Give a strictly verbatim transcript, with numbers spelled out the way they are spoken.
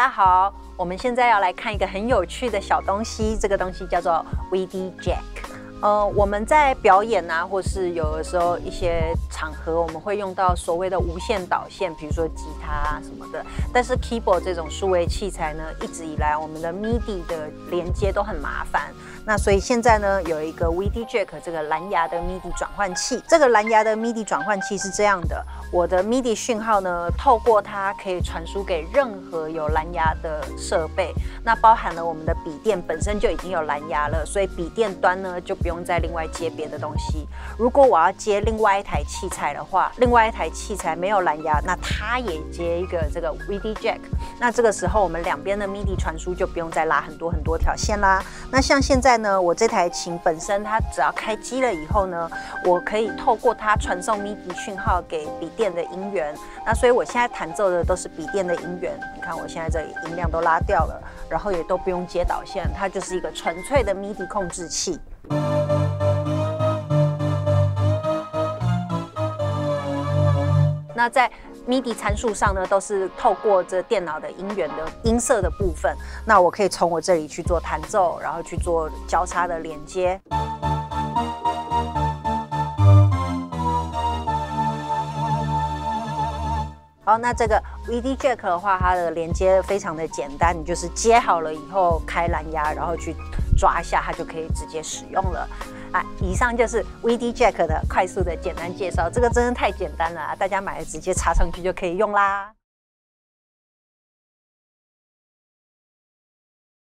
家好，我们现在要来看一个很有趣的小东西，这个东西叫做 V D Jack。呃，我们在表演啊，或是有的时候一些场合，我们会用到所谓的无线导线，比如说吉他啊什么的。但是 keyboard 这种数位器材呢，一直以来我们的 M I D I 的连接都很麻烦。那所以现在呢，有一个 V D Jack 这个蓝牙的 M I D I 转换器。这个蓝牙的 M I D I 转换器是这样的，我的 M I D I 讯号呢，透过它可以传输给任何有蓝牙的设备。那包含了我们的笔电本身就已经有蓝牙了，所以笔电端呢就不用再另外接别的东西。如果我要接另外一台器材的话，另外一台器材没有蓝牙，那它也接一个这个 V D Jack。那这个时候我们两边的 M I D I 传输就不用再拉很多很多条线啦。那像现在呢，我这台琴本身它只要开机了以后呢，我可以透过它传送 M I D I 讯号给笔电的音源。那所以我现在弹奏的都是笔电的音源。你看我现在这里音量都拉掉了，然后也都不用接导线，它就是一个纯粹的 M I D I 控制器。那在 M I D I 参数上呢，都是透过这电脑的音源的音色的部分，那我可以从我这里去做弹奏，然后去做交叉的连接。好，那这个 V D Jack 的话，它的连接非常的简单，你就是接好了以后开蓝牙，然后去抓一下，它就可以直接使用了。啊，以上就是 V D Jack 的快速的简单介绍，这个真的太简单了啊，大家买了直接插上去就可以用啦。